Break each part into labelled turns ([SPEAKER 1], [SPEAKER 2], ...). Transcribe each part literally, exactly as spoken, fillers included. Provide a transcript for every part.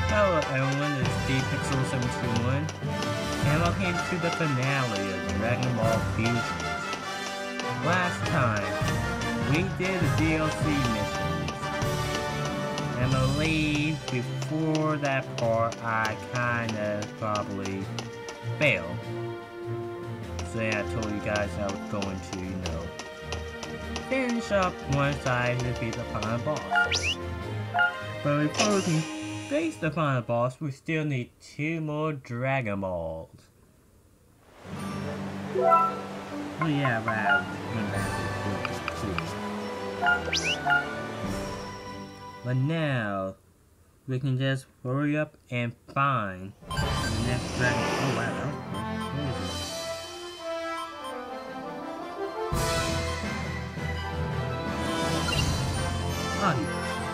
[SPEAKER 1] Hello everyone, this is Steve Pixel seven two one, and welcome to the finale of Dragon Ball Fusions. Last time, we did the D L C missions, and I believe before that part, I kinda probably failed. So yeah, I told you guys I was going to, you know, finish up once I defeat the final boss. But before we can face the final boss, we still need two more Dragon Balls. Oh yeah, wow. But now, we can just hurry up and find the next Dragon Ball. Oh wow, where is it? Oh,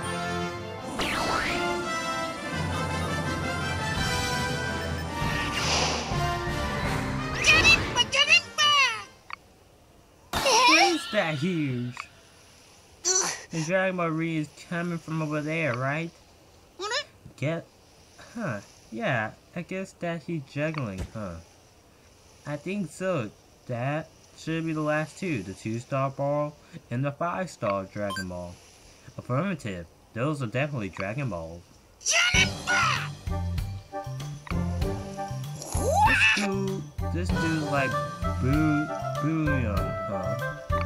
[SPEAKER 1] that huge. The Dragon Ball Re is coming from over there, right? What? Get, huh? Yeah, I guess that he's juggling, huh? I think so. That should be the last two, the two-star ball and the five-star Dragon Ball. Affirmative. Those are definitely Dragon Balls. This dude, this dude's like Boo, Booyon, huh?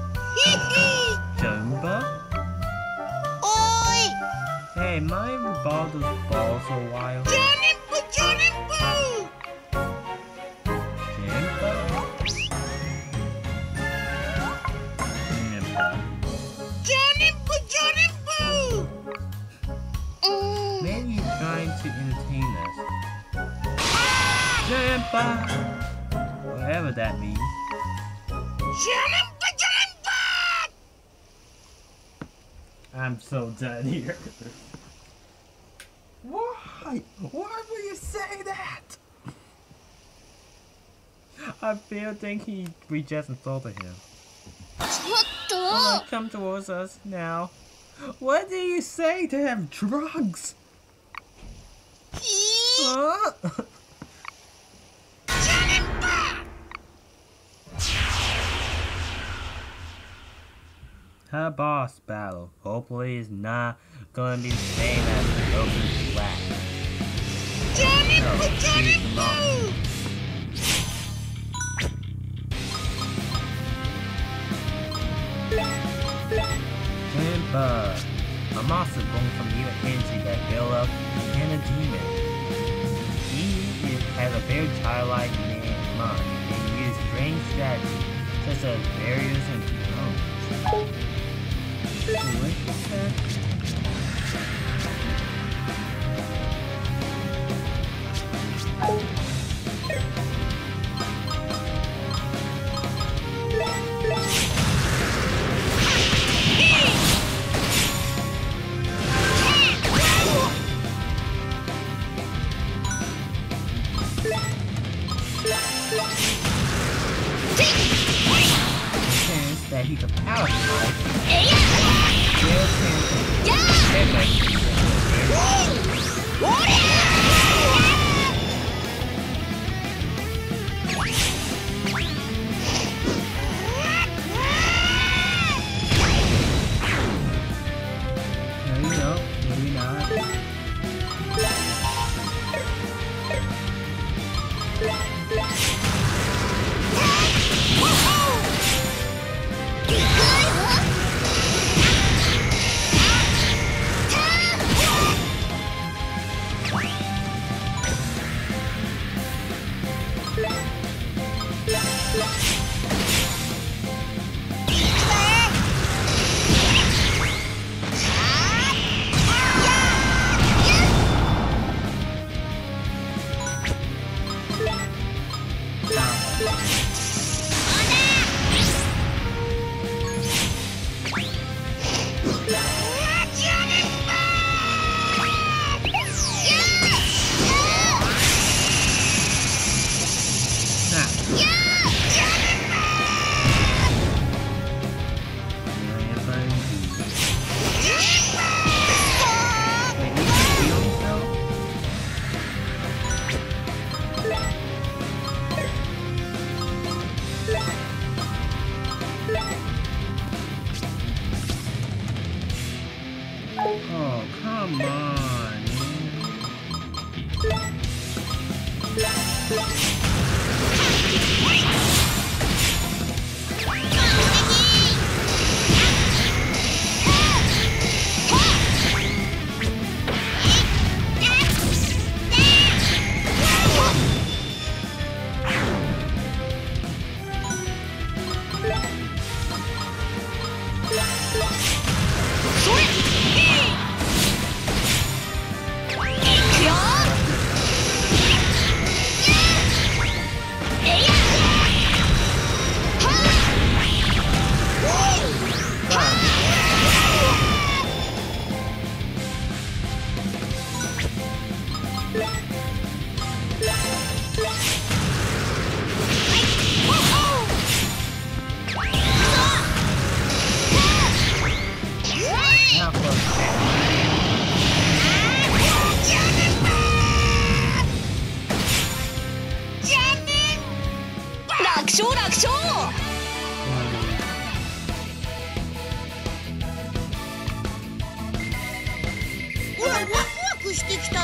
[SPEAKER 1] Jumba? Oi! Hey, mind if we borrow those balls for a while? Jumba! Jumba! Jumba? Jumba! Jumba! Maybe he's trying to entertain us. Jumba! Whatever that means. Jumba! I'm so done here. Why? Why would you say that? I feel think he we just insulted him. Oh, come towards us now. What do you say to have drugs? Huh? Her boss battle hopefully is not gonna be the same as the open flat. Johnny, so, Johnny, Jimba, a monster born from you energy that built up and a demon. He is, has a very childlike mind and uses strange strategies such as barriers and controls. What is that? That he could power slide. There's him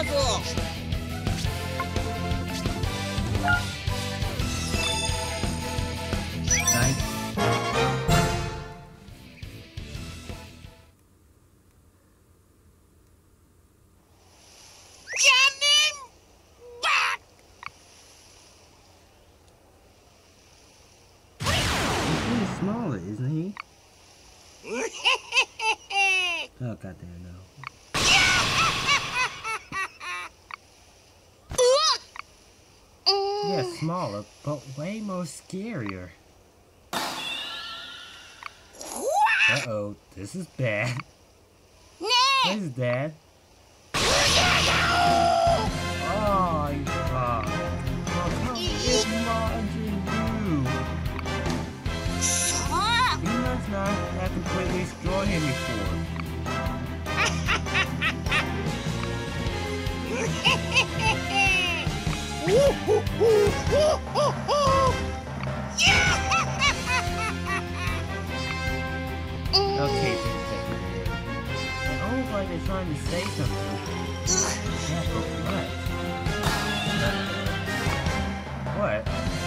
[SPEAKER 1] Nice. Smaller, isn't he? Oh, goddamn, no. Yeah, smaller, but way more scarier. Uh-oh, this is bad. This is Dad. Oh, you fuck. Oh, come it's Margin, you. You must not have completely destroyed him before. Okay, it almost like they're trying to say something. Yeah, but what? What?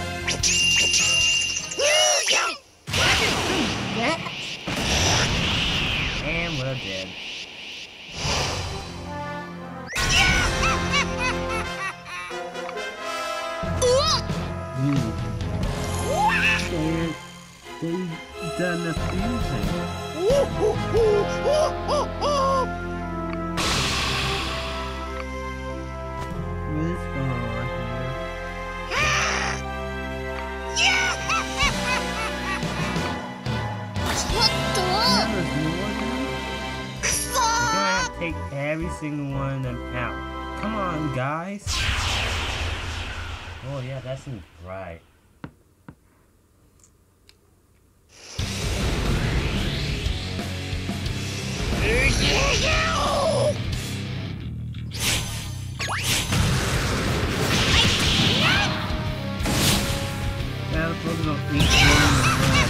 [SPEAKER 1] That? And we're dead. Hmm. They, they done the fusion. What is going on here? There's more of them? We're gonna have to take every single one of them out. Come on, guys. Oh yeah, that seems right. That was supposed to go each one in the last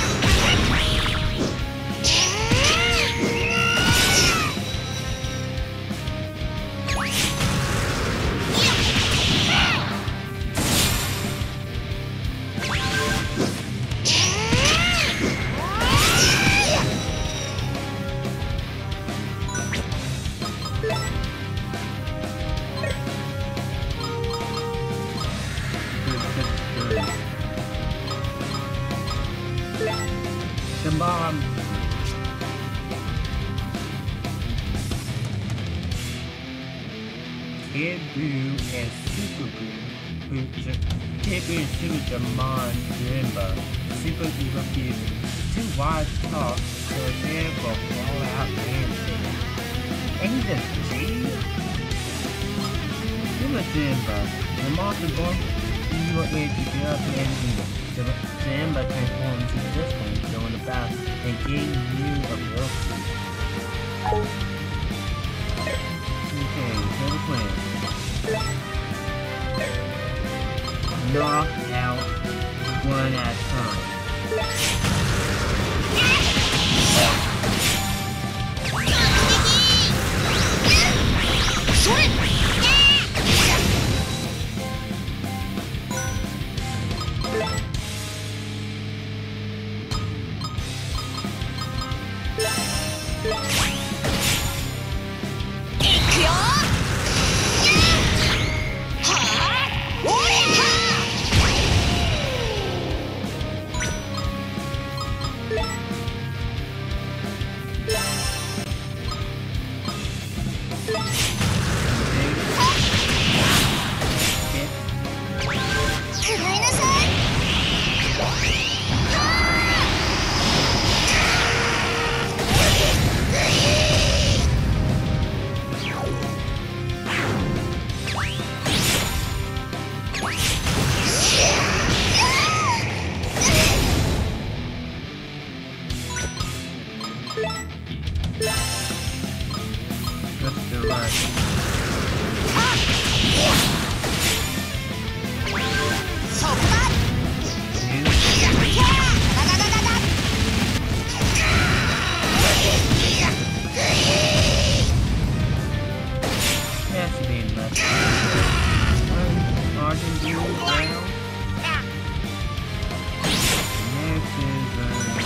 [SPEAKER 1] the bomb. Kid Boo and Super Boo, who Kid Boo and Super Jamon Jimbo, Super Evil Fusion. Two wise talk, so a jam will fall out and ain't the G? Super Jimbo, the monster born evil way to get up and evil. Jimbo transforms into this one, going about and gave you a ability. Okay, here's the plan. Knock out one at a time. Argentine brown. Next is uh,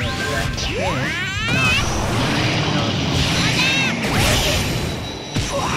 [SPEAKER 2] Pinich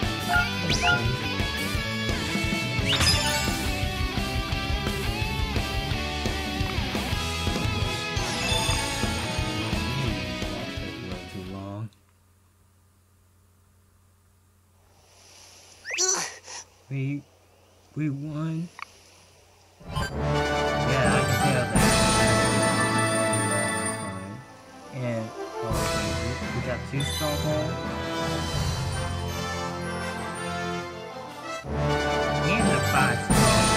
[SPEAKER 1] Too long. We we won. Yeah, I can tell that. And oh, we got two strongholds. And the five strongholds.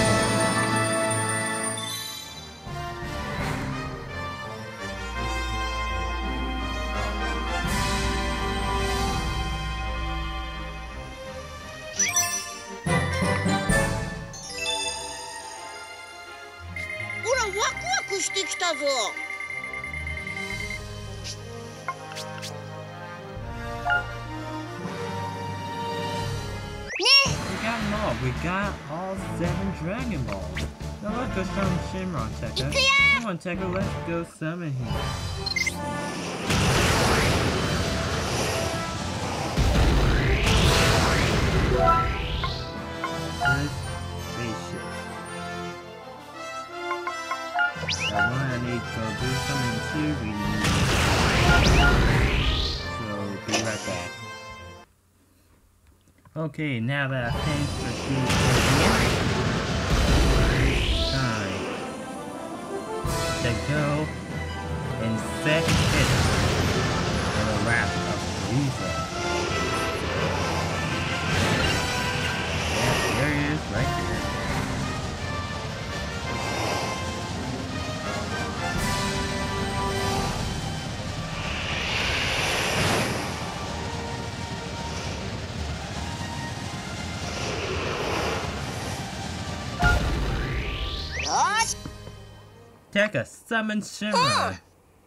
[SPEAKER 1] We got them all. We got all seven Dragon Balls. Now let's go summon Shenron, Tekka. Come on, Tekka, let's go summon him. Good spaceship. That one I need to do something too. We need. So be right back. Okay, now that I finished the food, time to go and set it in the wrap of Lisa. Yeah, there he is, right there. Tekka, summon Shenron.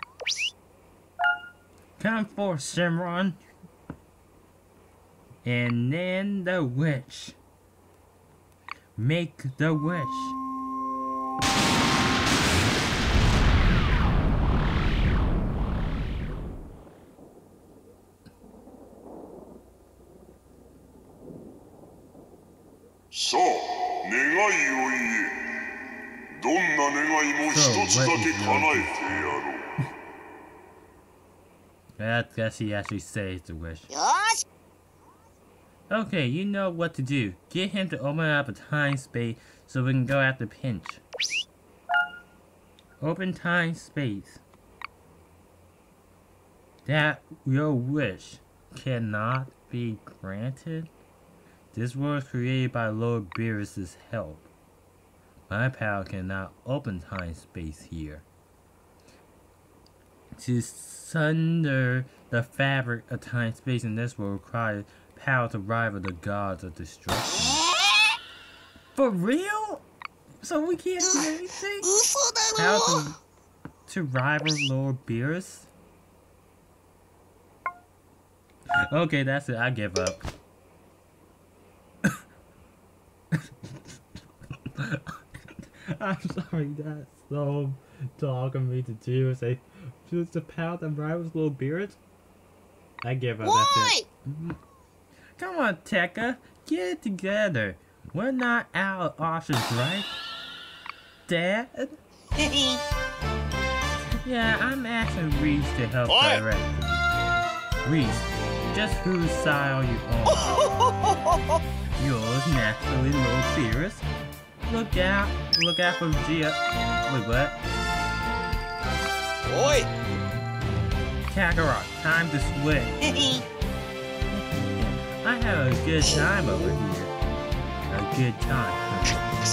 [SPEAKER 1] Come forth, Shenron. And then the wish. Make the wish.
[SPEAKER 2] So, 願いを言え。どんな願いも一つだけ叶えてやろう。
[SPEAKER 1] That's guess he actually says the wish. Okay, you know what to do. Get him to open up a time space so we can go after Pinch. Open time space. That your wish cannot be granted. This world was created by Lord Beerus's help. My power cannot open time space here. To sunder the fabric of time space in this world requires power to rival the gods of destruction. For real? So we can't do anything? Power to, to rival Lord Beerus? Okay, that's it. I give up. I'm sorry, that's so dog of me to do. Say, choose the power that rivals Lord Beerus? I give up. That's it. Come on, Tekka, get it together. We're not out of options, right? Dad? Yeah, I'm asking Reese to help direct you. Reese, just whose side are you on? Yours, naturally, Lord Beerus. Look out, look out for Gia. Wait, what?
[SPEAKER 3] Oi!
[SPEAKER 1] Kakarot, time to split. I have a good time over here. A good time.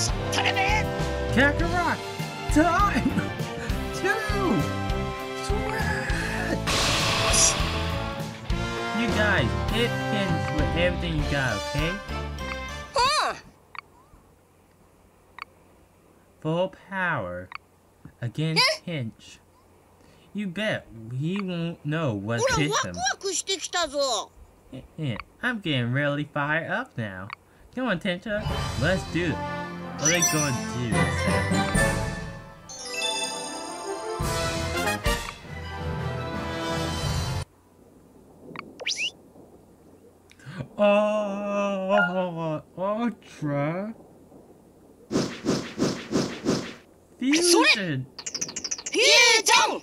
[SPEAKER 1] Kakarot! Time! Two! Sweat! You guys, hit Pinch with everything you got, okay?
[SPEAKER 3] Huh?
[SPEAKER 1] Full power against Pinch. You bet he won't know what hit him. Yeah, I'm getting really fired up now. Come on, Tencha, let's do it. What are they going to do exactly? Oh! Oh, Ultra. Fusion.
[SPEAKER 3] Fusion!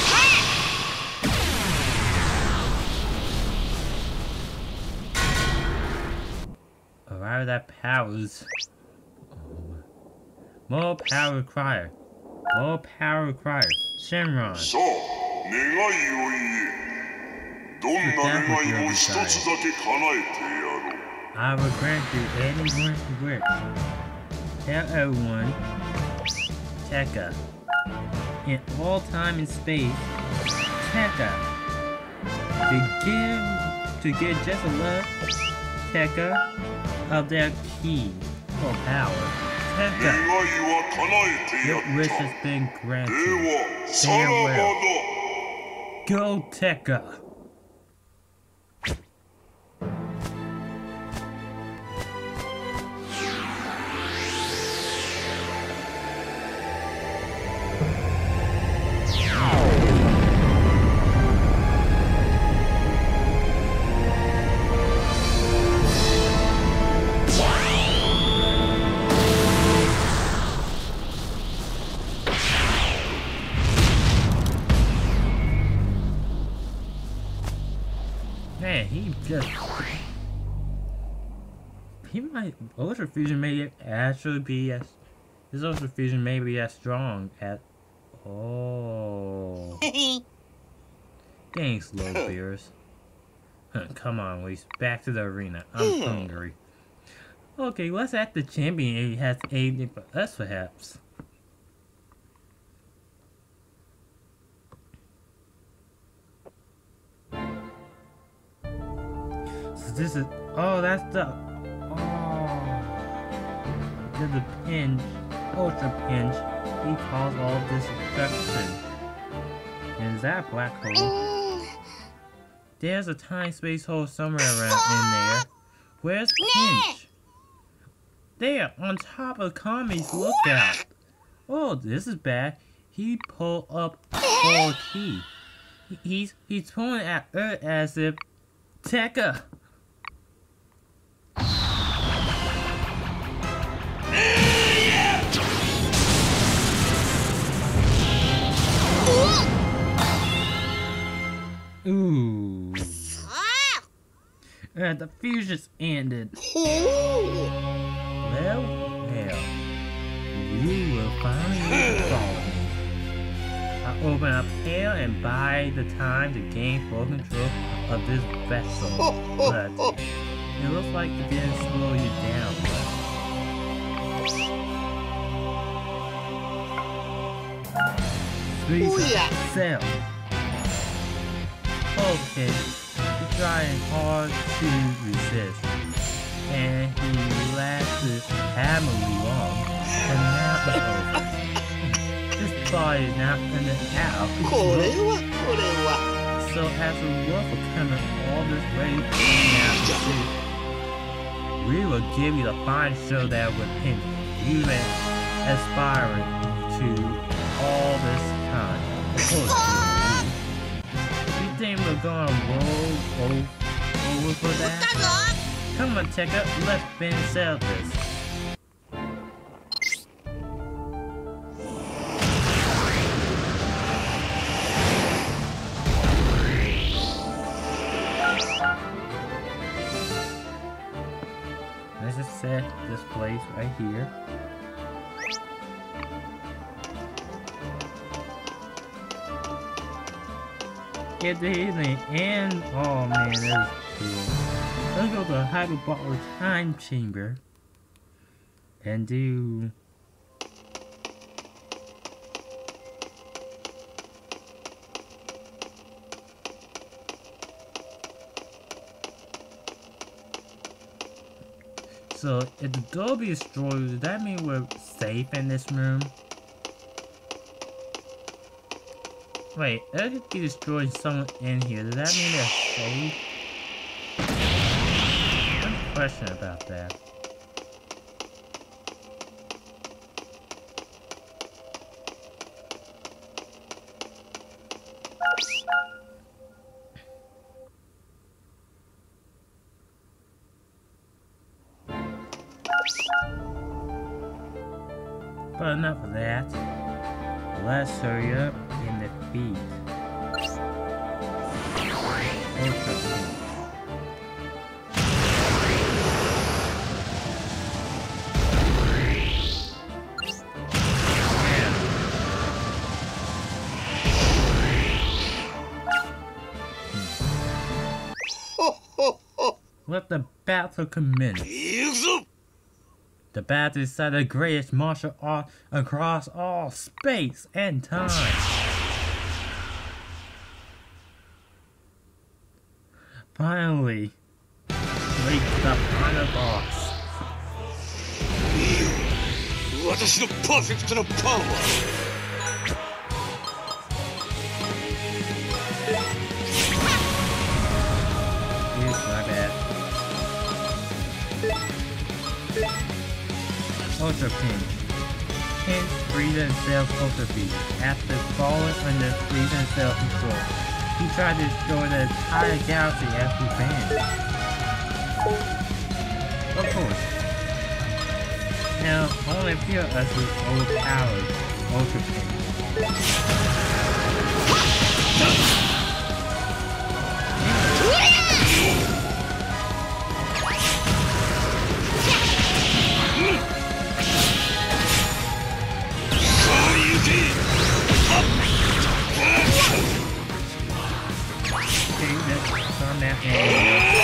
[SPEAKER 1] Alright, that powers. More power required. More power required. Shenron.
[SPEAKER 2] さあ願いを言えどんな願いも一つだけ叶えてやろう
[SPEAKER 1] I will grant you any one wish. Tell everyone, Tekka, in all time and space, Tekka, to give, to give just a little Tekka of their key or power.
[SPEAKER 2] 願い
[SPEAKER 1] Tekka,
[SPEAKER 2] は叶えてや
[SPEAKER 1] your
[SPEAKER 2] っ
[SPEAKER 1] wish
[SPEAKER 2] た
[SPEAKER 1] has been
[SPEAKER 2] で
[SPEAKER 1] granted.
[SPEAKER 2] はさらばだ
[SPEAKER 1] Go, Tekka. Man, he just... He might... Ultra Fusion may actually be as... His Ultra Fusion may be as strong as... Oh... Dang, slow beers. Come on, Reese. Back to the arena. I'm hungry. Okay, let's ask the champion if he has anything for us, perhaps. So this is... Oh, that's the... Oh... There's a pinch. Ultra pinch. He caused all this destruction. And is that a black hole? There's a time space hole somewhere around in there. Where's Pinch? There, on top of Kami's lookout. Oh, this is bad. He pulled up all key. He- He's he's pulling at Earth as if Tekka. Ooh. Uh, the fusion's ended. Well, well. You will finally follow me. I open up hell and buy the time to gain full control of this vessel. But it looks like it didn't slow you down much. Squeeze cell. Okay, he's trying hard to resist, and he lasted hammerly long, and now it's over. This body is now in the out. So as a result of coming all this way now to see, we will give you the fine show that would Pinch you've been aspiring to all this time. Of course, you think we're gonna roll over, over for that? Come on, Tekka, let's finish sell this. Let's just set this place right here. Get the healing and oh man, that is cool. Let's go to the hyperbolic time chamber and do so if the door be destroyed, does that mean we're safe in this room? Wait, if it be destroying someone in here, does that mean they're safe? I have a question about that. But enough of that. Let's hurry up and defeat Ultra King. Let the battle commence. The battle is the greatest martial art across all space and time. Finally, reach the final boss.
[SPEAKER 4] 私のパーフェクトなパワー
[SPEAKER 1] Here's my bad. Ultra King. Hence, Frieza Cell's Ultra Beast. After falling under Frieza Cell's control, he tried to destroy the entire galaxy as revenge. Of course. Now, only a few of us with overpowered Ultra King. Okay, let's turn that hand.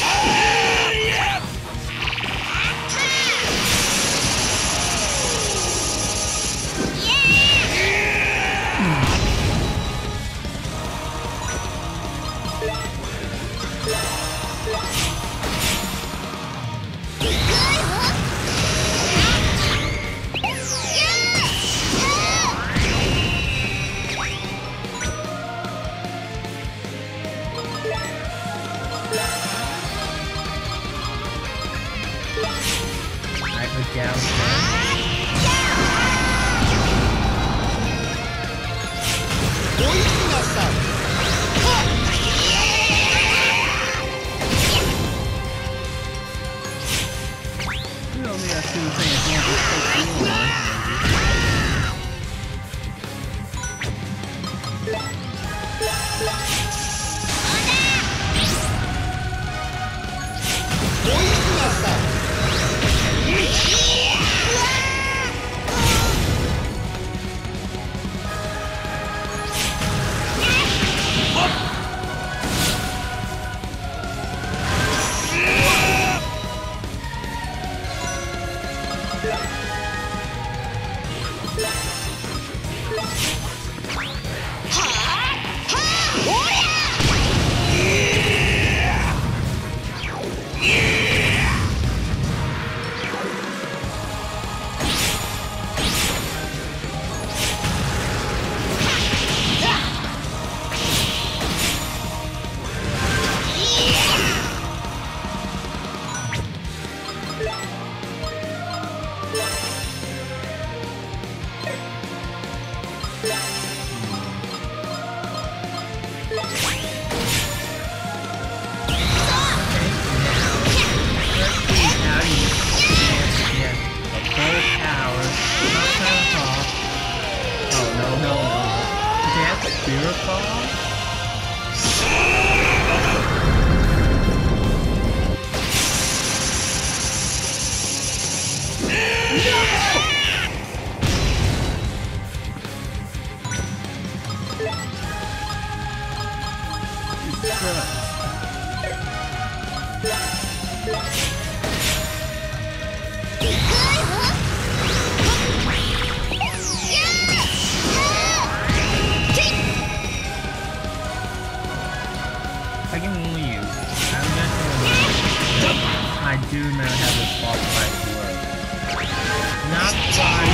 [SPEAKER 1] Down. We only have two things. I can only use. I'm just I do know how this boss fight works. Not quite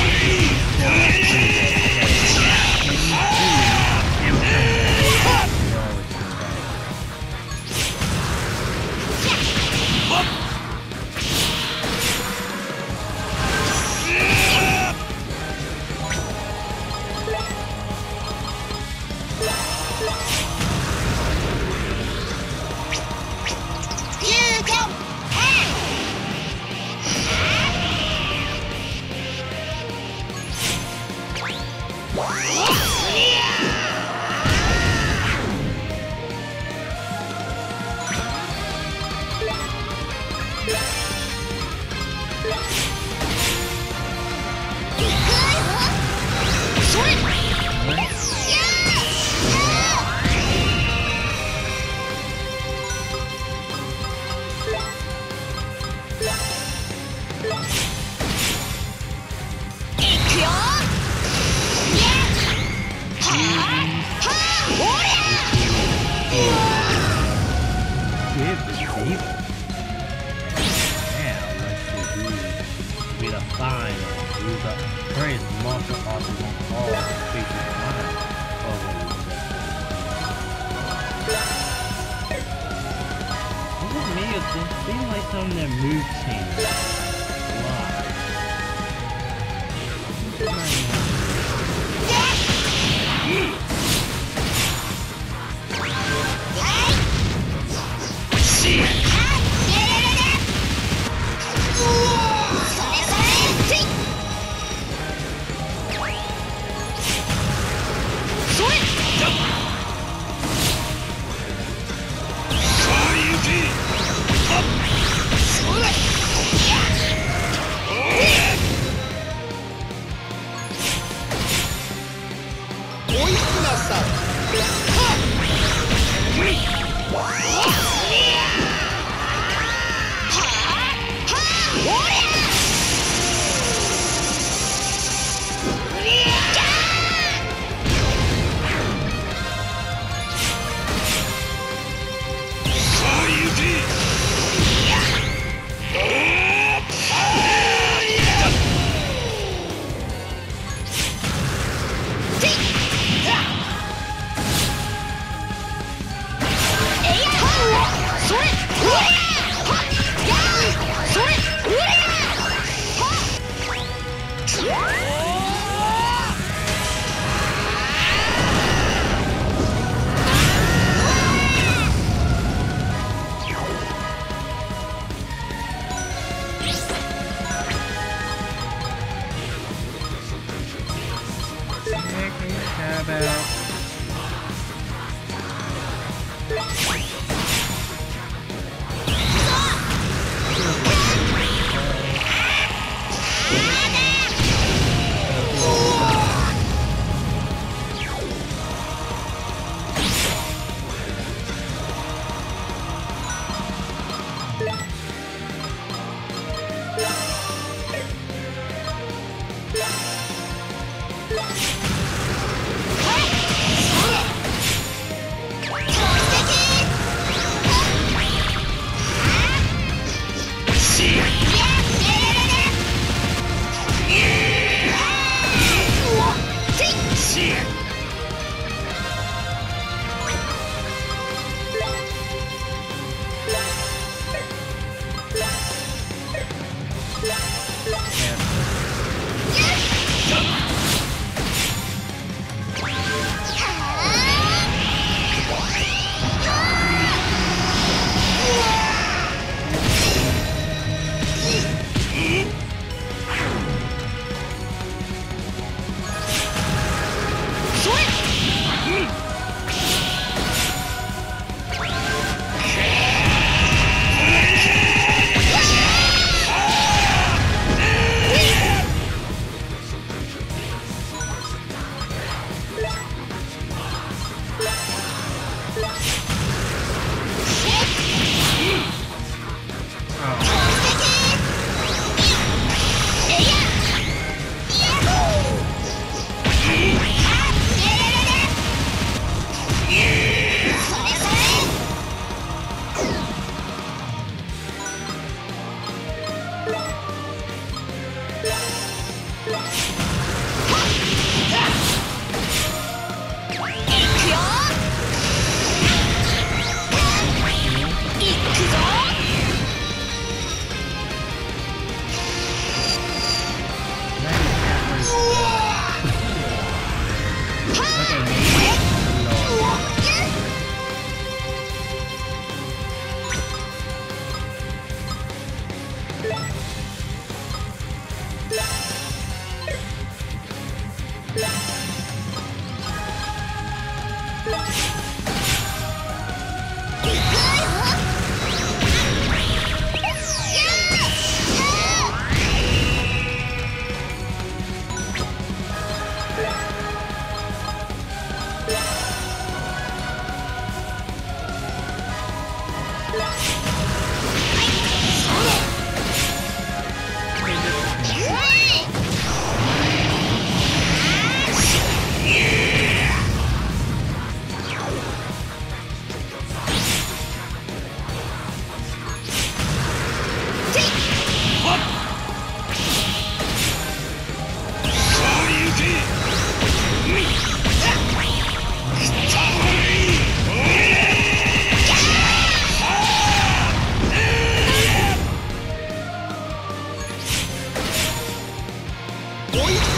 [SPEAKER 1] final. It was the greatest martial arts of all species of mine. Oh, wait, it was me, it seemed like some of their moves changed. Wow.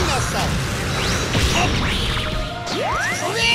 [SPEAKER 3] なさい。それ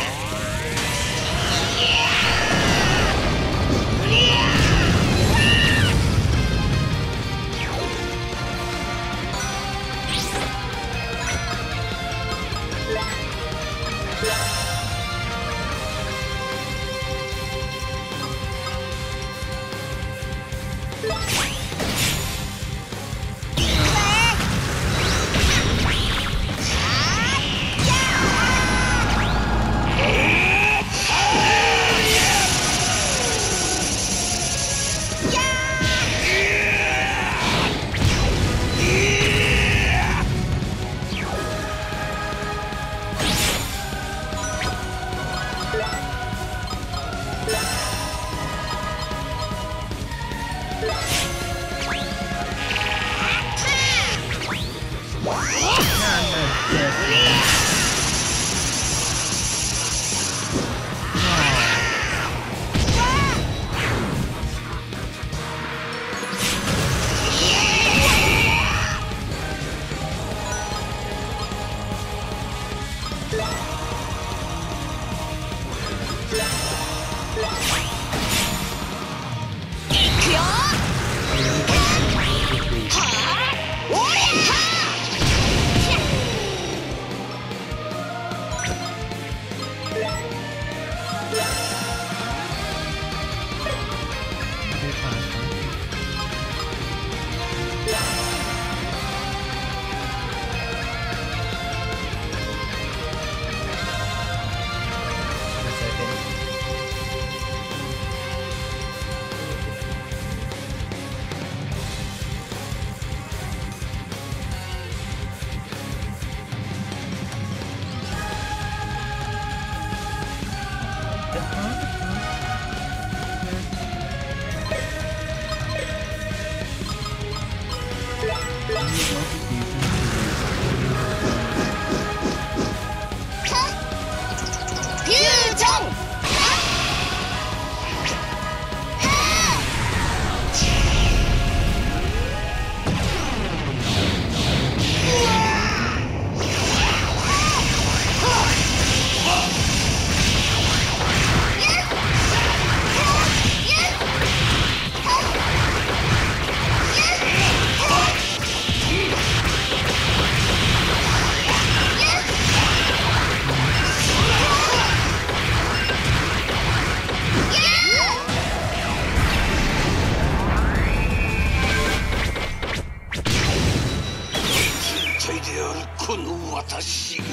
[SPEAKER 4] この私が。
[SPEAKER 3] どう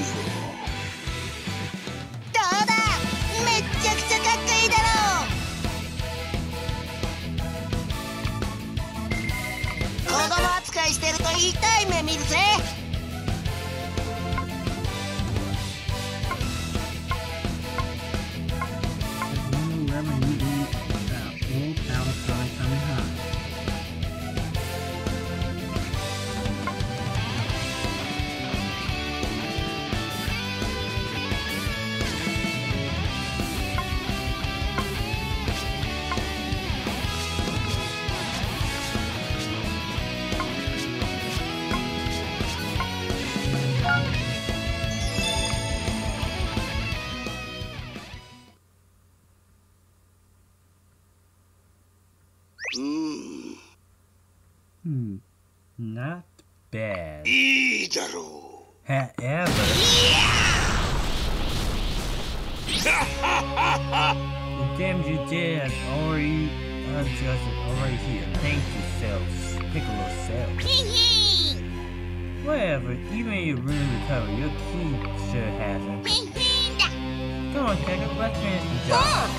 [SPEAKER 3] だ、めっちゃくちゃかっこいいだろう。子供扱いしてると痛い目見るぜ。
[SPEAKER 1] Hmm, not bad.
[SPEAKER 4] いいだろう。
[SPEAKER 1] However, the damage you did has already unjusted already here. Thank you, Cells. Piccolo Cells. Whatever, even if you really recover, your key sure hasn't. Come on, Jacob, let's finish the job.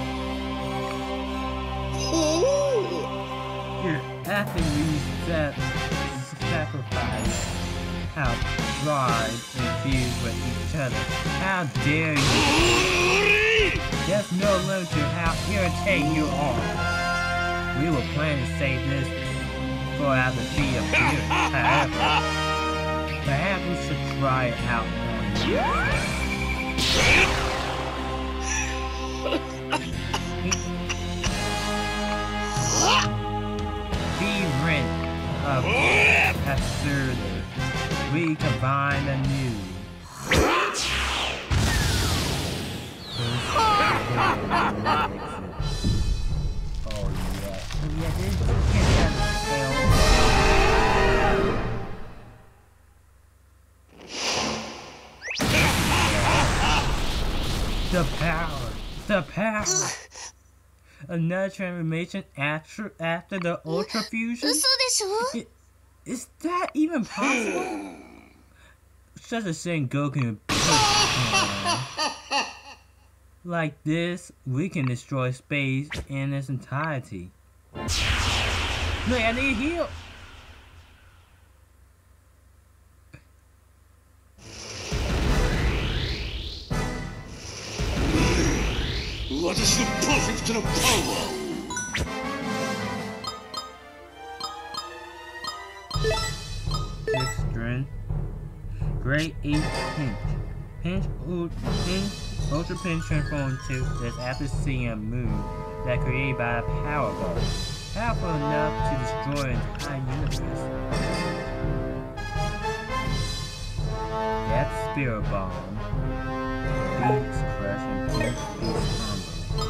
[SPEAKER 1] Here, after you set, sacrifice how dry and fused with each other. How dare you! There's no limit to how irritating you are. We were planning to save this for out the feet of Pinich. However, perhaps we should try it out on you. Be rent of absurd we combine anew. Oh yeah. Oh yeah, this can't have the power. The power. Another transformation after after the Ultra Fusion? It, is that even possible? Such a Sengoku like this, we can destroy space in its entirety. Look, I need heal.
[SPEAKER 4] What is the perfect power?
[SPEAKER 1] Six strength. Grade eight pinch. Pinch, pinch Ultra Pinch transformed into this after seeing a move that created by a power ball. Powerful enough to destroy an entire universe. That's Spirit Bomb. Beats Crush and Pinch Beats Combo.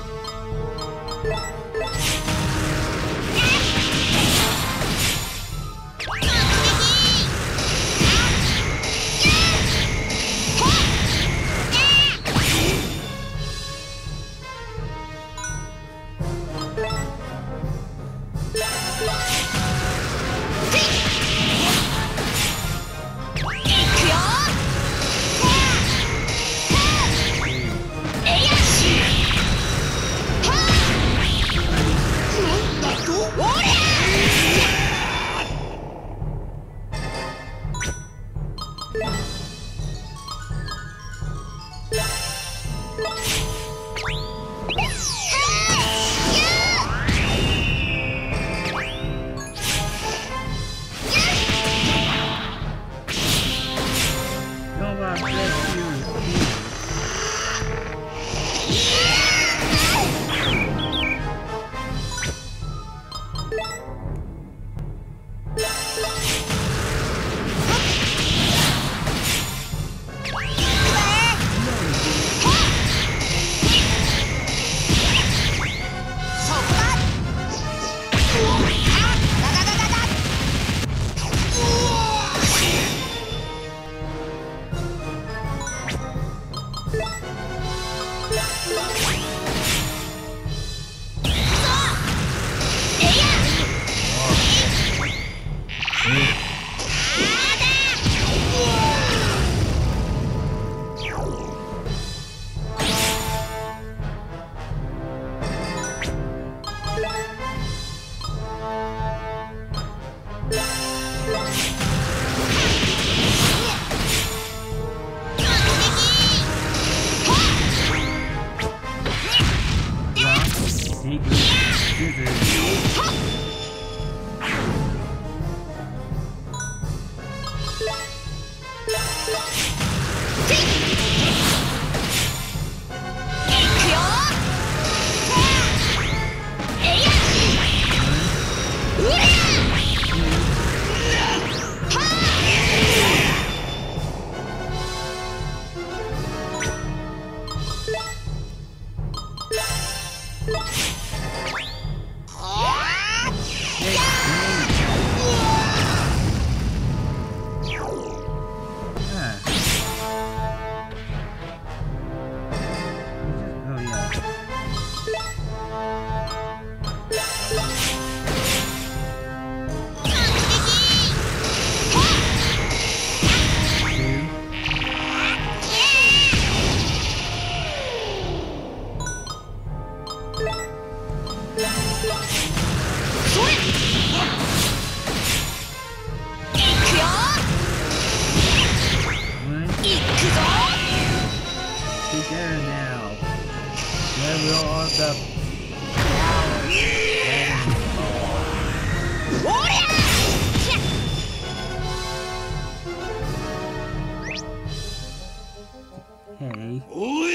[SPEAKER 1] Hey.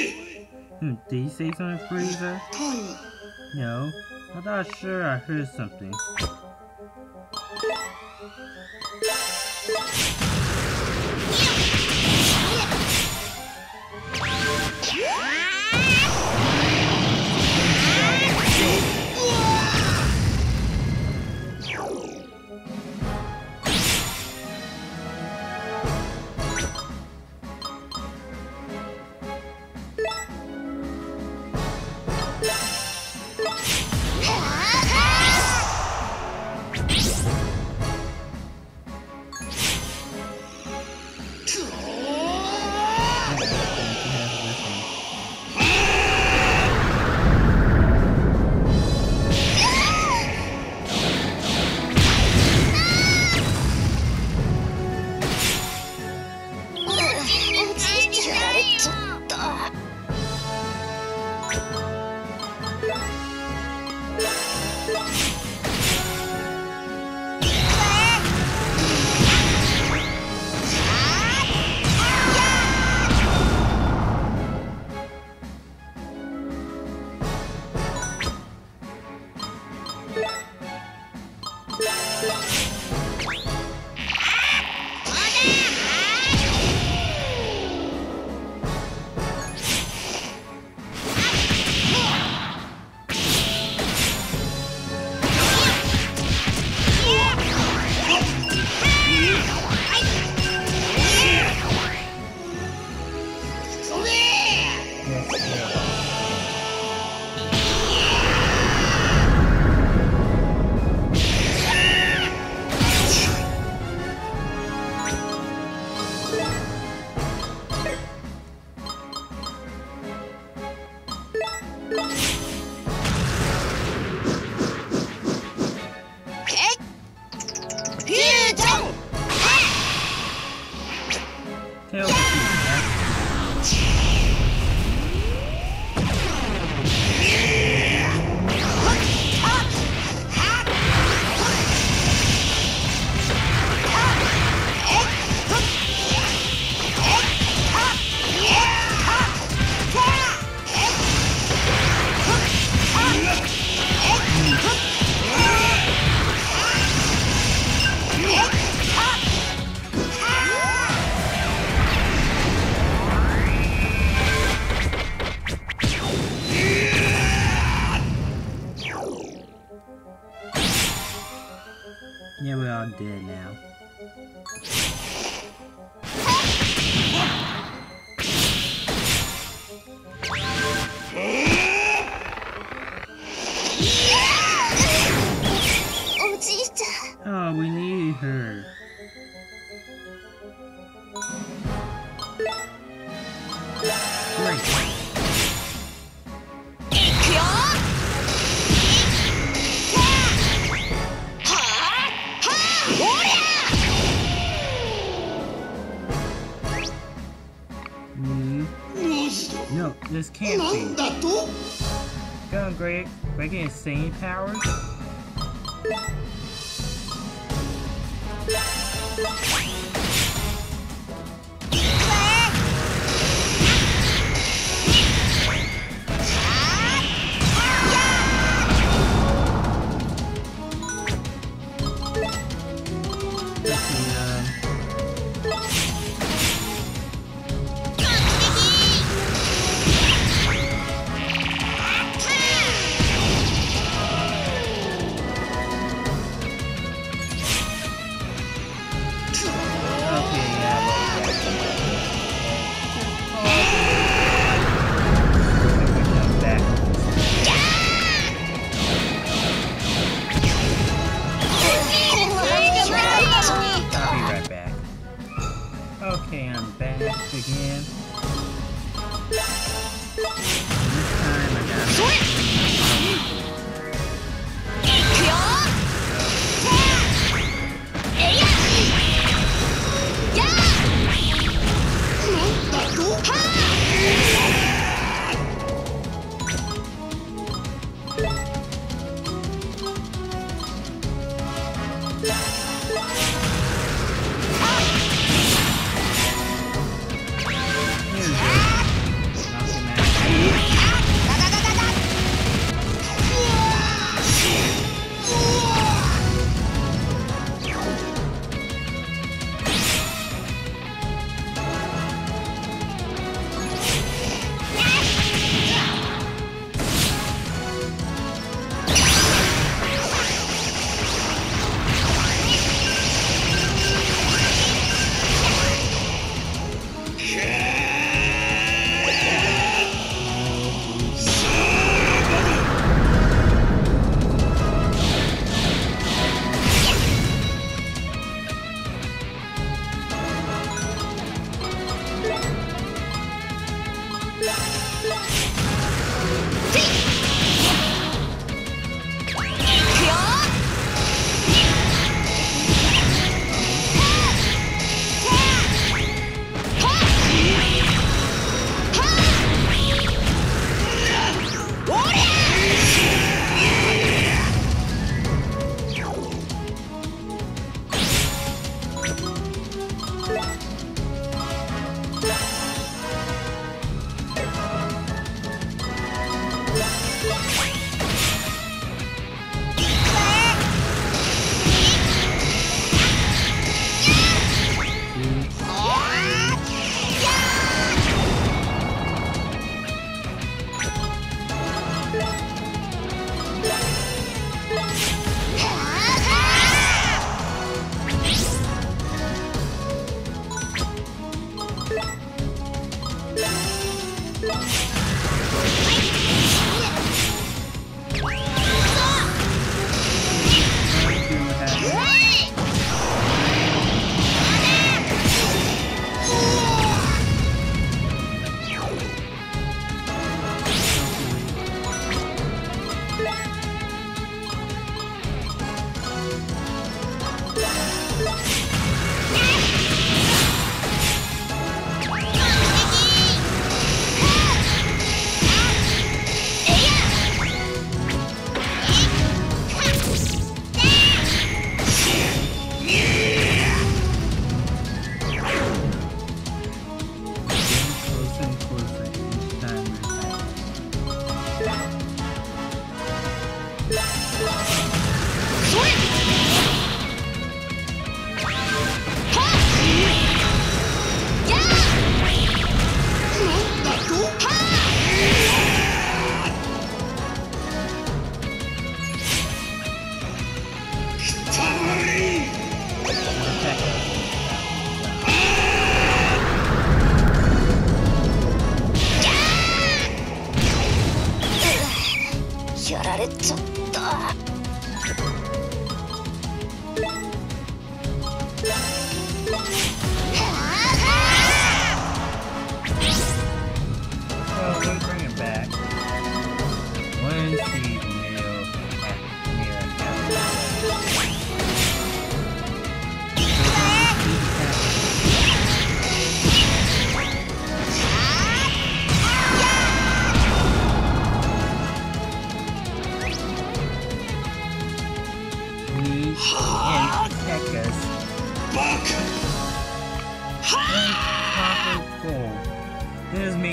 [SPEAKER 1] Hmm, did he say something, Frieza? No. I thought sure I heard something. Tell me that. Yeah, we're all dead now. Oh, we needed her. Great. No, this can't be. Go, Greg. Greg getting insane powers? Okay, I'm back again. This time I got it.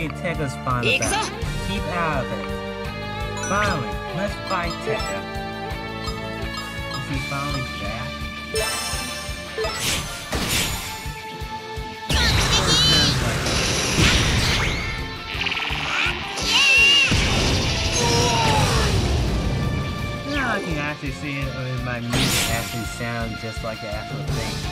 [SPEAKER 1] me and Tekka's final battle. Keep out of it. Finally, let's fight Tekka. Is he finally back? Now I can actually see it when my music actually sounds just like the actual thing.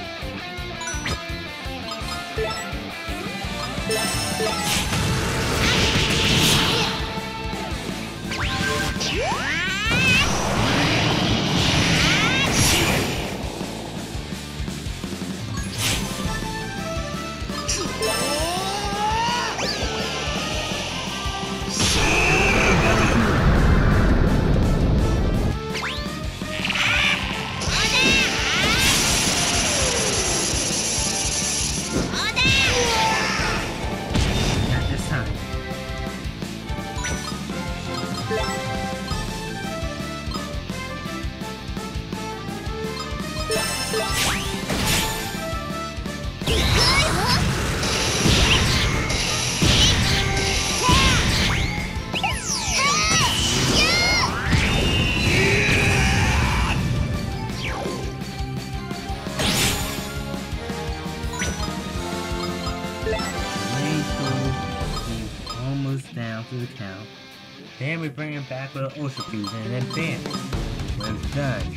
[SPEAKER 1] Down to the town. Then we bring him back with an Ultra Fusion and then bam! We're done.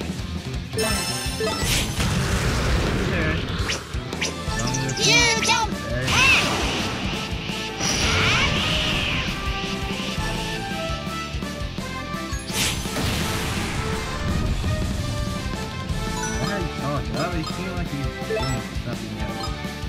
[SPEAKER 1] Sure.
[SPEAKER 3] You jump!
[SPEAKER 1] Oh, I already feel like he's doing something else.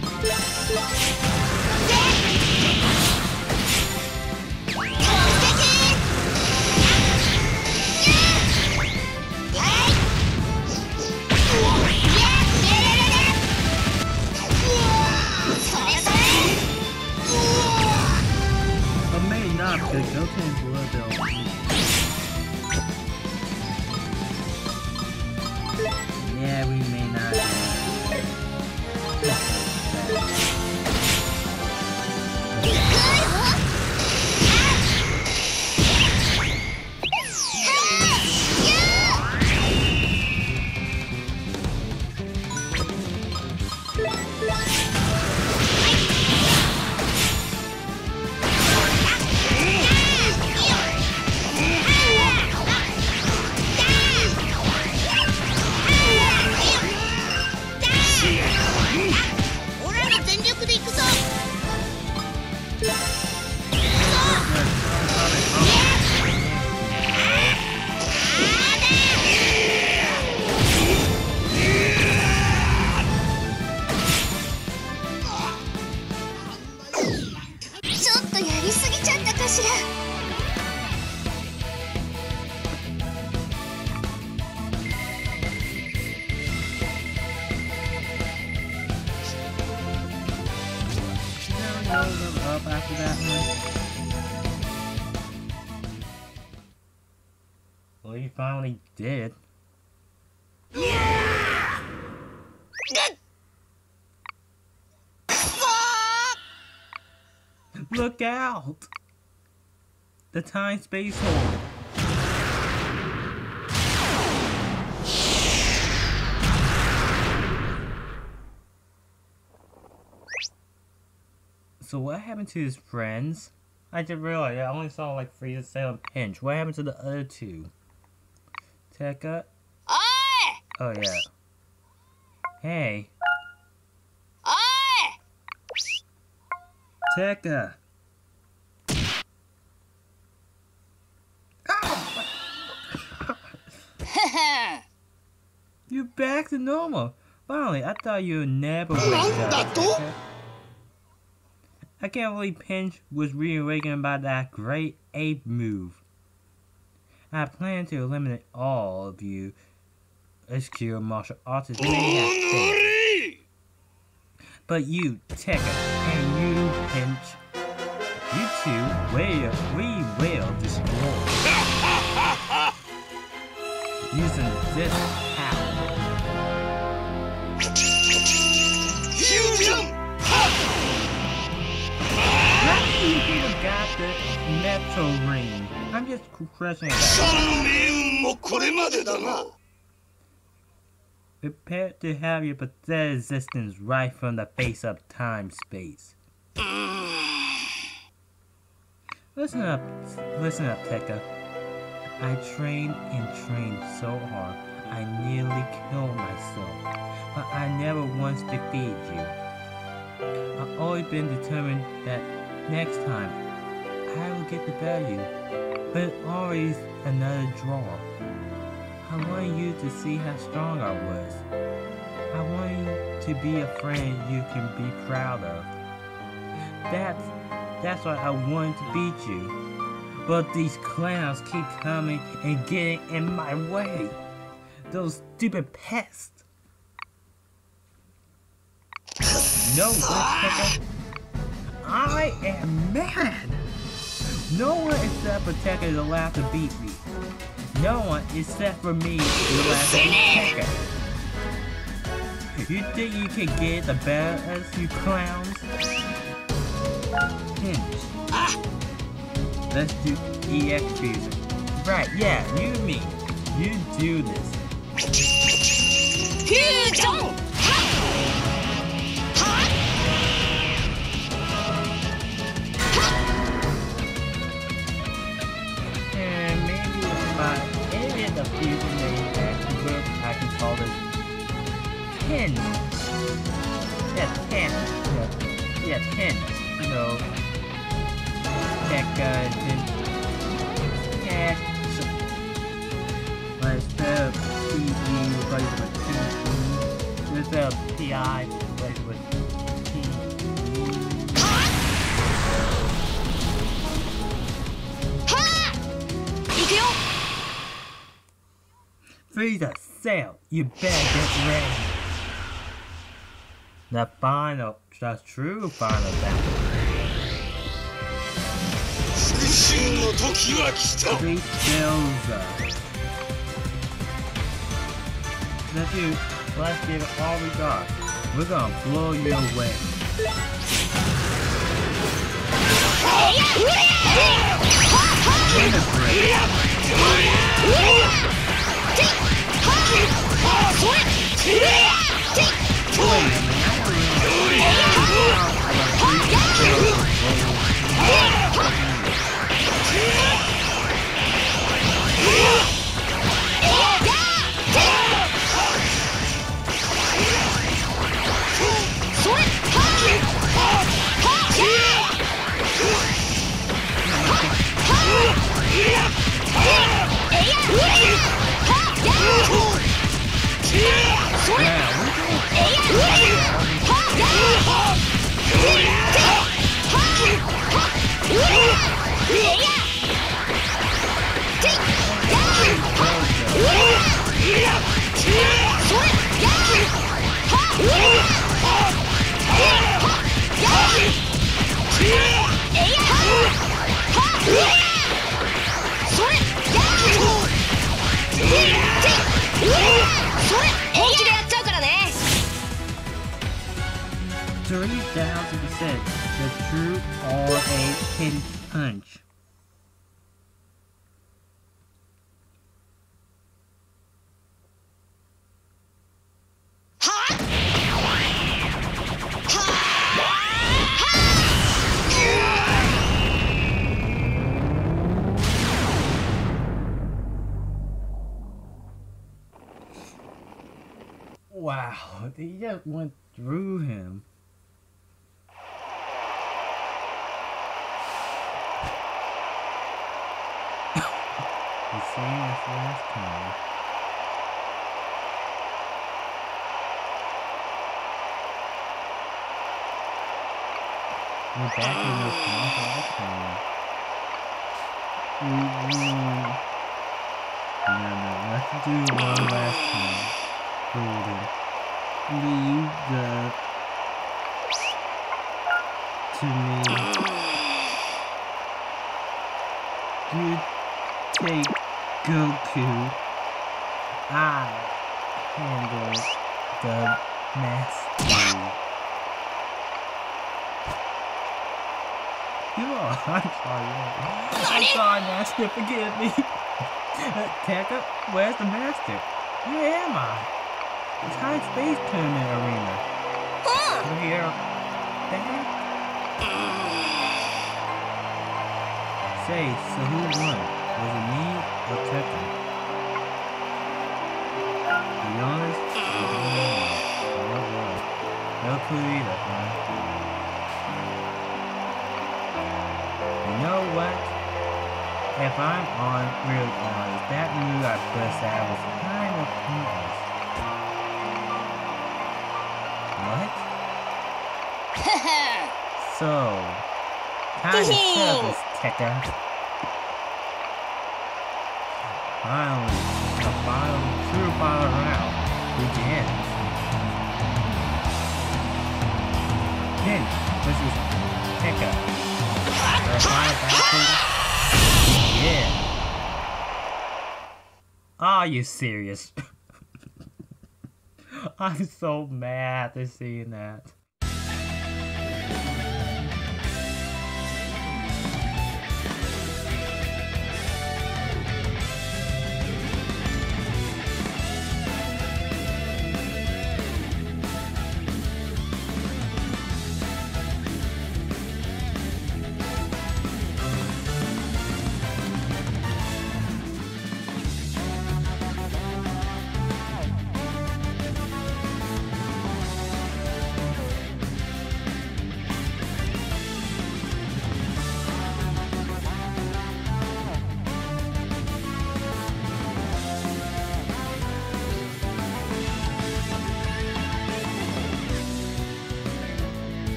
[SPEAKER 1] Because Goten's blood though. Yeah, we may not do up after that one? Well, you finally did. Look out! The time space hole. So what happened to his friends? I just realized I only saw like Frieza, Cell, and Pinch. What happened to the other two? Tekka?
[SPEAKER 3] Oi!
[SPEAKER 1] Oh yeah. Hey.
[SPEAKER 3] Oi!
[SPEAKER 1] Tekka! You're back to normal. Finally, I thought you would never wake up. Tekka. I can't believe Pinch was reawakened by that great ape move. I plan to eliminate all of you obscure martial artists may have failed. But you, Tekka, and you, Pinch, you two will, we will destroy. Using this power. Fusion! metal ring. I'm just crushing it.
[SPEAKER 4] さんねんもこれまでだな。
[SPEAKER 1] Prepare to have your pathetic existence right from the face of time space. Listen up, listen up, Tekka. I trained and trained so hard, I nearly killed myself, but I never once defeated you. I've always been determined that next time, I will get the better of you, but it's always another draw. I want you to see how strong I was. I want you to be a friend you can be proud of. That's, that's why I wanted to beat you. But these clowns keep coming and getting in my way. Those stupid pests. No, Tekka. I am mad. No one except for Tekka is allowed to beat me. No one except for me is allowed to beat Tekka. You think you can get the better of us, you clowns? Pinch. Let's do E X fusion. Right, yeah, you and me. You do this.
[SPEAKER 3] Fusion!
[SPEAKER 1] And maybe if my any of the fusion manufacturing group, I can call this Pinch. Yeah, Pinch. Yeah, yeah, Pinch. You know, Tekka and Pinch. Catch. But instead of P E replaced with P E, instead of P I replaced with P E. Frieza, sail! You better get ready! The final, the true final battle.
[SPEAKER 4] 復讐の時は来た。
[SPEAKER 1] Three Silza. Let's do, let's give it all we got. We're gonna blow you away. Winter break. Three thousand percent the true R A Pinch punch. Wow, they just went through him. The same as last time. We're back in this one last time. Mm-hmm. No, no, let's do one last time. Golden. Leave the to me. You take Goku. I handle the master. Oh, I'm sorry. I'm sorry, Master. Forgive me. Tekka, where's the Master? Where am I? It's High Space Tournament Arena. We're here. Dad? Say, so who won? Was it me or Tekka? To be honest, I don't know. Oh boy. No clue either, huh? You know what? If I'm on real honest, that move I bust out was kind of pointless. What? So, time to service, Tekka. Finally, the final, true final round begins. Pinch versus Tekka. For a final battle. Yeah. Are you serious? I'm so mad to see that.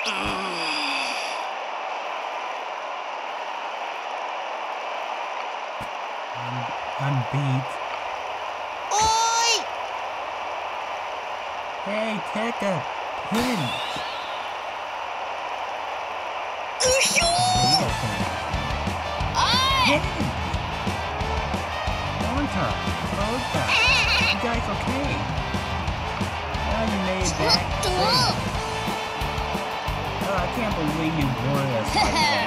[SPEAKER 1] I'm beat.
[SPEAKER 3] Oi!
[SPEAKER 1] Hey, take a pinch.
[SPEAKER 3] Usho! Oi!
[SPEAKER 1] Pinch. On top. Hold that. You guys okay? Oh, you made it back. Oh, I can't believe you won us like that.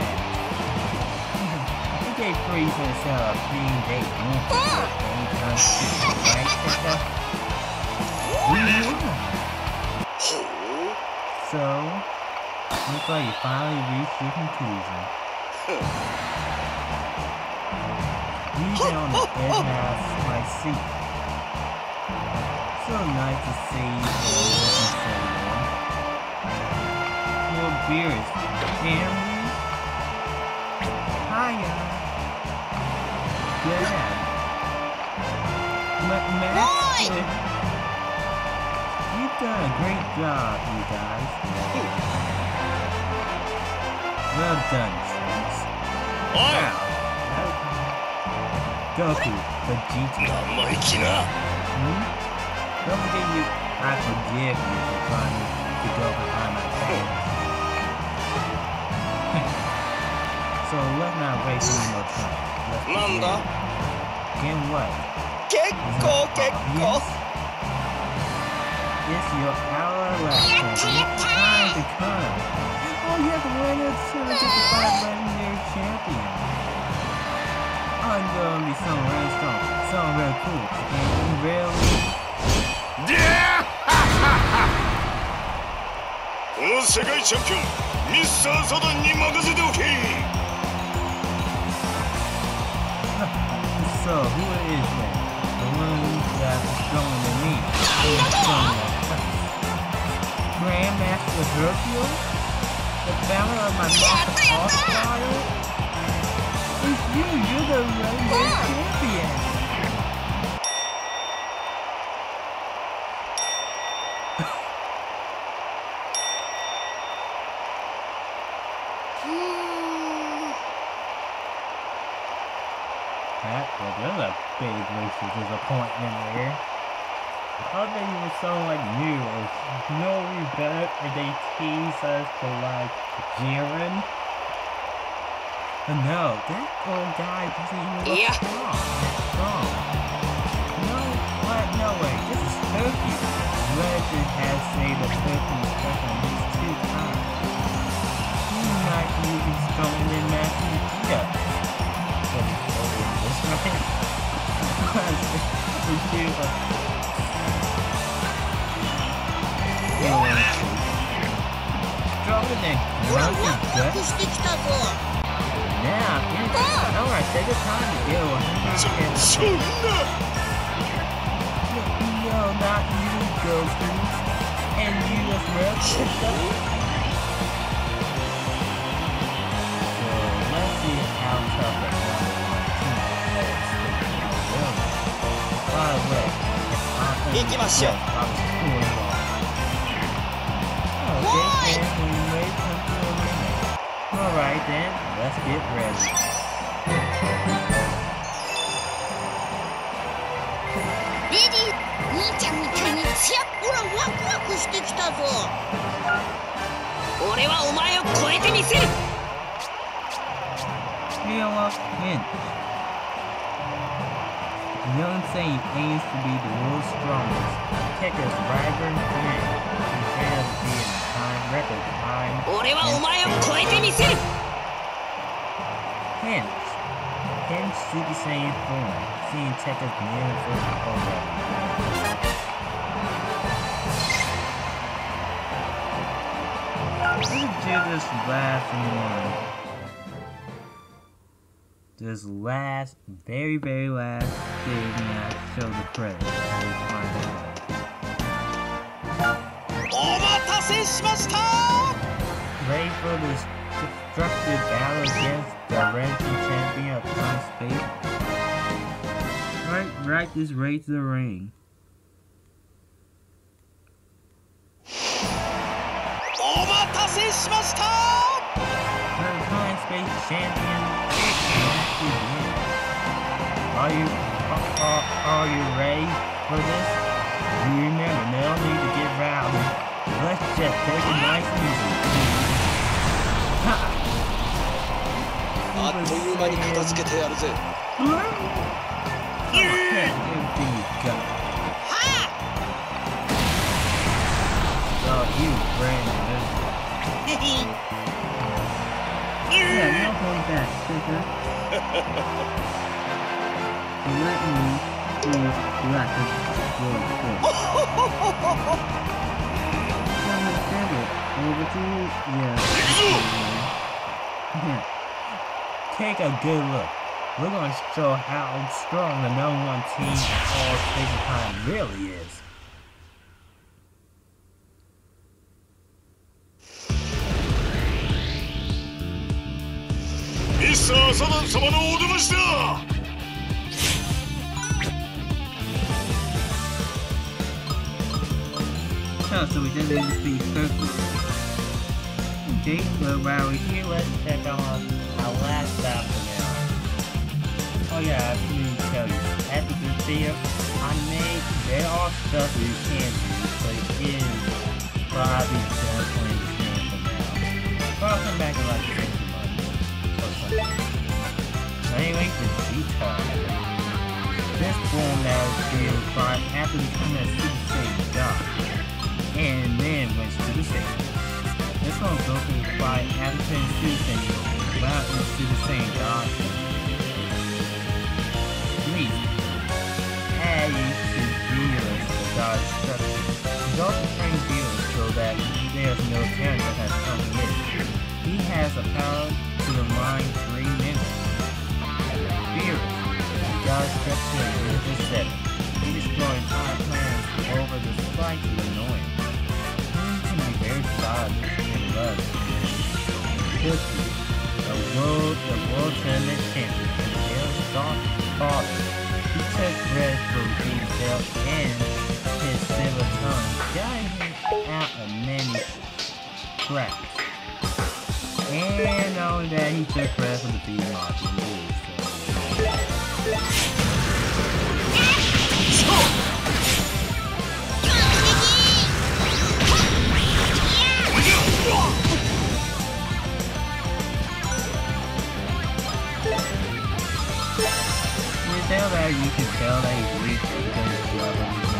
[SPEAKER 1] You gave Freeze himself a clean date. Anytime soon, right, Tessa? We won. So, looks like you finally reached your conclusion. You've been on the edge now of my seat. So nice to see you looking so warm. More beers, family. Hiya. Yeah. Ma- Master. You've done a great job, you guys. Well done, Trunks. Wow. Goku, Vegeta. Hmm? Don't forget you. I forgive you for trying to go behind my back. So let's not waste any more time. Let's begin. Again what?
[SPEAKER 3] Gekko, gekko.
[SPEAKER 1] It's your hour left, champion. Time to come. Oh, you have to win it to the five legendary champion. Oh, I'm gonna be something really strong, something really cool, and really.
[SPEAKER 4] この世界チャンピオンミスターサダンに任せておけ
[SPEAKER 1] So, who is that? The one that's stronger than me. Who's stronger than us? Grandmaster Hercule? The founder of my master All-Star? It's you! You're the legendary champion! That, well, there's a big racial disappointment there. I bet you were someone like you or no we better if they tease us for like Jiren. But no, that old guy doesn't even look
[SPEAKER 3] Yeah.
[SPEAKER 1] strong. strong. No, what? No way. This is Hercule. Legend has saved the Hercule special at least two times. He's not even stronger than Master Vegeta. This right? It's you. Stronger than
[SPEAKER 3] ほら、ワ
[SPEAKER 1] Grumpy
[SPEAKER 3] クワ
[SPEAKER 1] Gut?
[SPEAKER 3] クしてきたぞ。
[SPEAKER 1] Now, alright, take your time to deal with him.
[SPEAKER 4] そそんな
[SPEAKER 1] No, not you, Goku. And you as well, sister. So, let's see how tough that one is. By the way, I'm
[SPEAKER 3] 行きましょう。
[SPEAKER 1] Okay, then we may come to a limit. Alright then, let's get ready.
[SPEAKER 3] Ready? 兄ちゃんみたいにツヤッほらワクワクしてきたぞ。俺はお前を超えてみせる。
[SPEAKER 1] Feel up Pinch. Young Saint aims to be the world's strongest. Tekka's vibrant fan. He fails to be in time, record time.
[SPEAKER 3] 俺はお前を超えてみせる。
[SPEAKER 1] Pinch. Pinch Super Saiyan form. Seeing Tekka's near version already. Let's do this last one. This last, very, very last thing that shows the credit. Ready for this destructive battle against the Reggie champion of time space? Right, right this right to the ring.
[SPEAKER 5] 成しました。
[SPEAKER 1] The Time Space Champion back again. Are you are, are you ready for this? You remember, no need to get rowdy. Let's just take it nice and easy.
[SPEAKER 5] あっという間に片付けてやるぜ。
[SPEAKER 1] Everything you got. Oh, you Brandon. Yeah, no hold back, sugar. So let me please let us roll quick. Come and send it. Over to you. Yeah. Yeah. Take a good look. We're going to show how strong the number one team of all space and time really is.
[SPEAKER 2] ミスター・サダン様のお出ましだ。
[SPEAKER 1] Oh, so we just need to be careful. Okay, so while we're here, let's check on our last stop for now. Oh yeah, I need to tell you, after this video, I made, there are stuff you can do, but it is probably just playing this game for now. But I'll come back in like six months or something. So anyway, this detail. This form that was created by after becoming a Super Saiyan God, and then went to the Saiyan. Let's go go through the fight after turning Super Saiyan, without into the Saiyan God. Please, add you to Beerus for God's structure. He's also trained Beerus so that there's no parent that has come in. He has the power to remind three minutes. Beerus, God's structure is the seven. He destroyed entire planets over the slightly annoying. He can be very childish and love. Cookie, the world, the world tournament champion, and Dale's soft father. He took bread from himself and his silver tongue, guiding him out of many cracks. And not only that, he took bread from the beat module too. You tell that you can tell that he's weak because he's loving his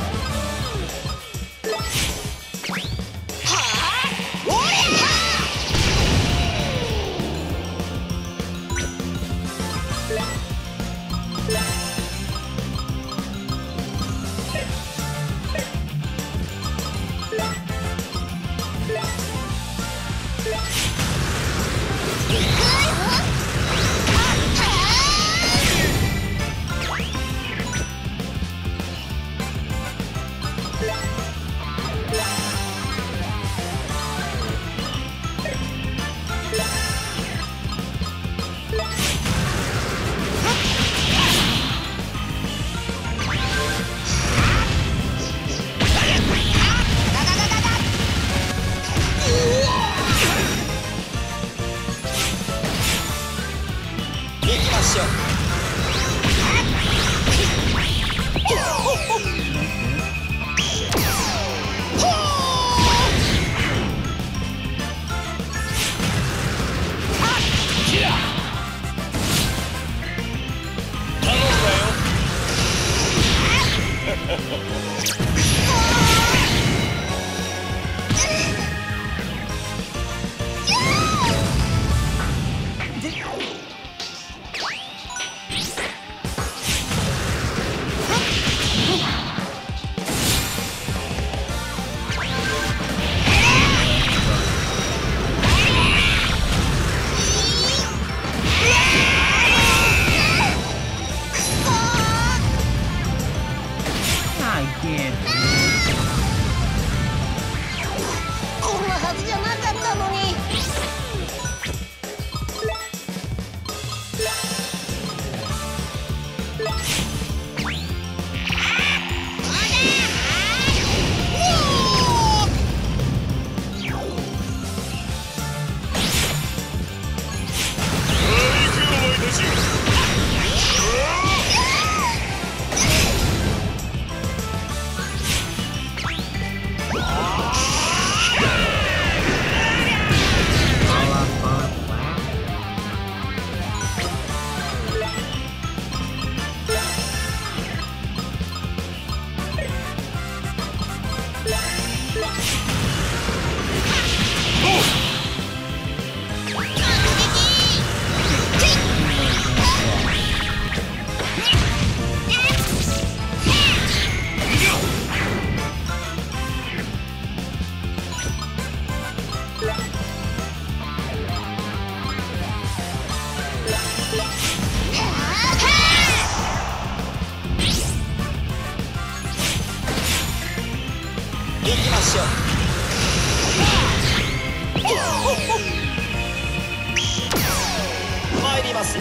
[SPEAKER 5] ますよ。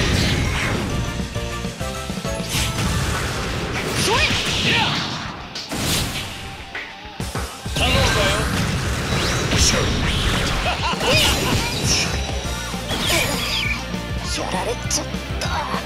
[SPEAKER 3] それ
[SPEAKER 5] 頼むわよ。
[SPEAKER 3] やられちゃった。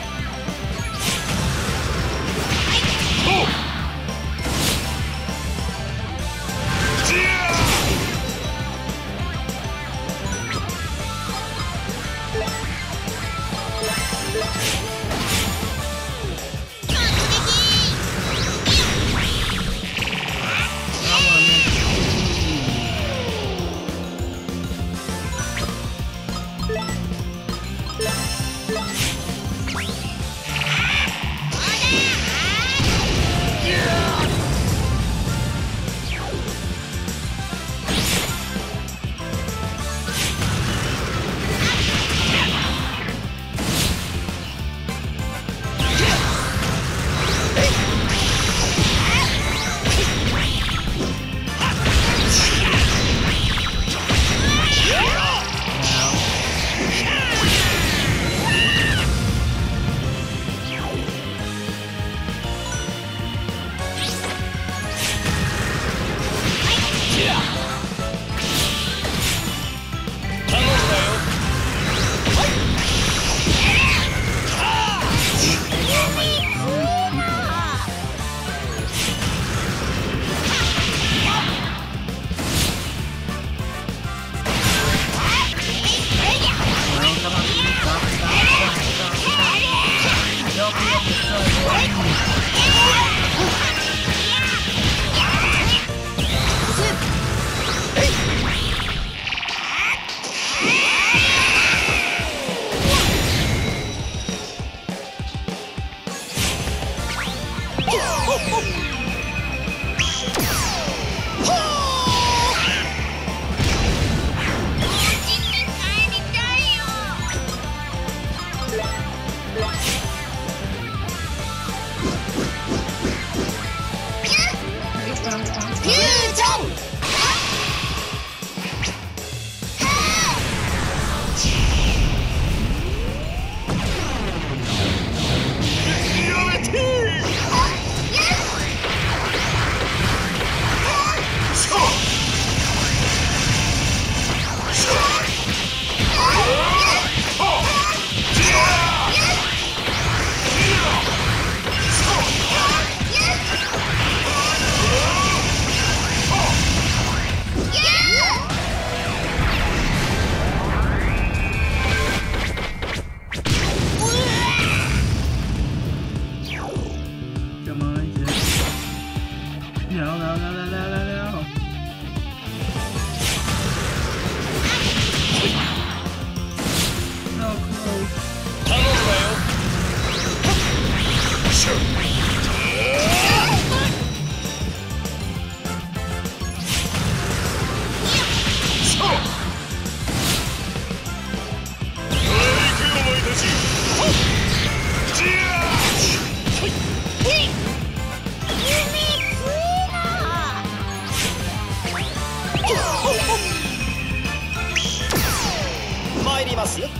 [SPEAKER 5] 参りますよ。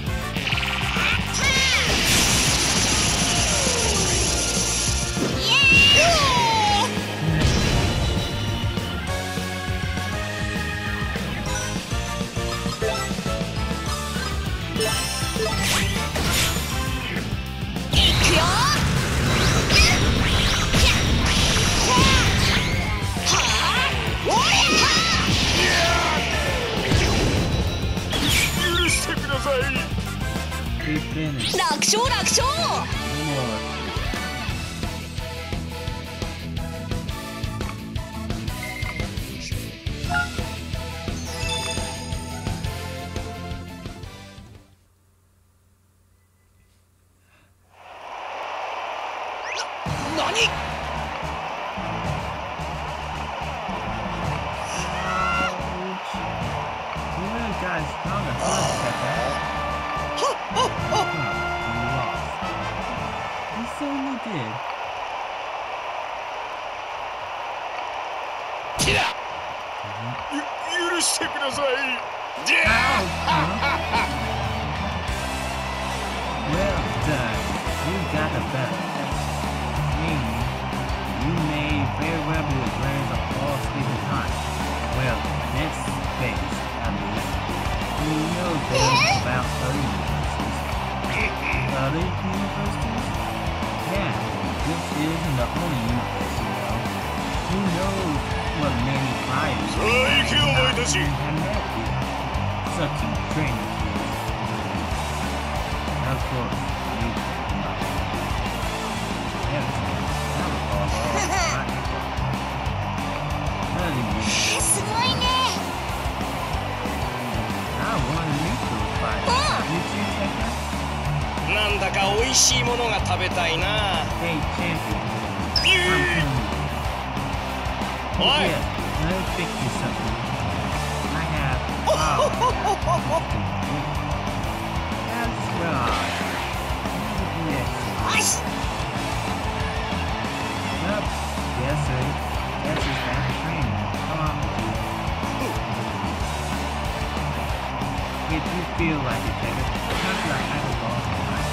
[SPEAKER 3] 楽勝楽勝。
[SPEAKER 5] 何？
[SPEAKER 2] 許してください。
[SPEAKER 1] Well done. You got the better. Meaning, you may very well be the brains of all sleeping time. Well, next phase, at least. We know there's about thirty universities. thirty universities? Yeah, this isn't the only universe, you know. Who knows what many fires
[SPEAKER 2] さあ行けよお前たち
[SPEAKER 1] have met here. So keep training, kids. Of course, you know. Everything. That was all right. None of you.
[SPEAKER 3] すごいね。
[SPEAKER 1] I want to meet those fighters. You two check out?
[SPEAKER 5] なんだか美味しいものが食べたいな。
[SPEAKER 1] Hey, champion. I'm
[SPEAKER 5] ビュ
[SPEAKER 1] telling
[SPEAKER 5] ー
[SPEAKER 1] you.
[SPEAKER 5] おい
[SPEAKER 1] Yeah, let me fix you something. I have power. That's right. Yes.
[SPEAKER 3] よし。
[SPEAKER 1] Well, yes, sir. That's just that training. Come on with you. If you feel like it, take it. Come to the apple ball tonight.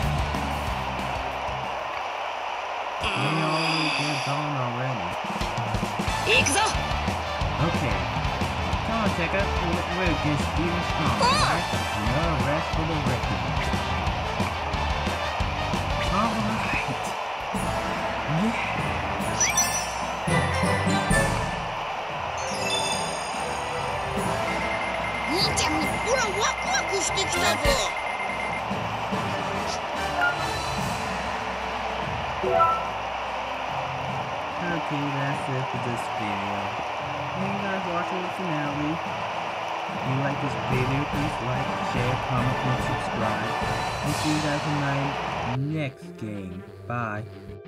[SPEAKER 1] We already get on already.
[SPEAKER 3] 行くぞ。
[SPEAKER 1] Okay. Come on, Tekka. We're just even stronger, right? No rest for the wicked. Alright. Yeah.
[SPEAKER 3] 兄ちゃんもほらワクワクしてきたぞ。
[SPEAKER 1] Okay, that's it for this video. Thank you guys for watching the finale. If you like this video, please like, share, comment, and subscribe. And see you guys in my next game. Bye.